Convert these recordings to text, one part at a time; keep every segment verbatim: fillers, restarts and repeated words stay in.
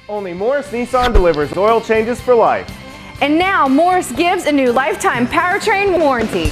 Only Morris Nissan delivers oil changes for life. And now Morris gives a new lifetime powertrain warranty.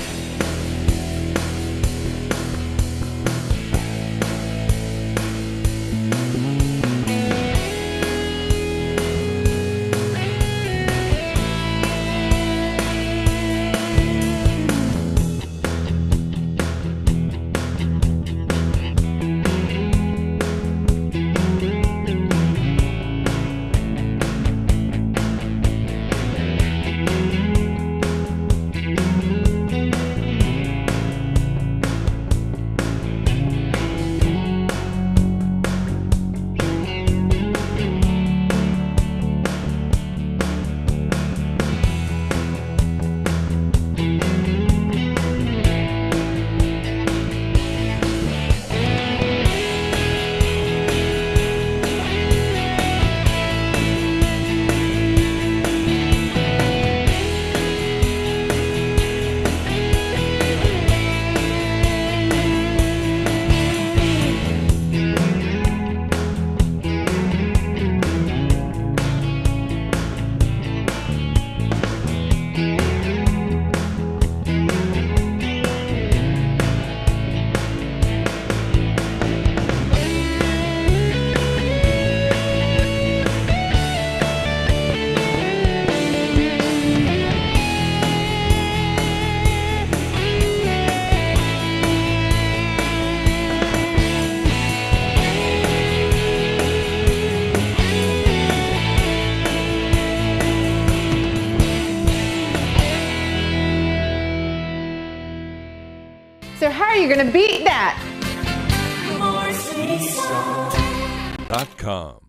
So how are you going to beat that? dot com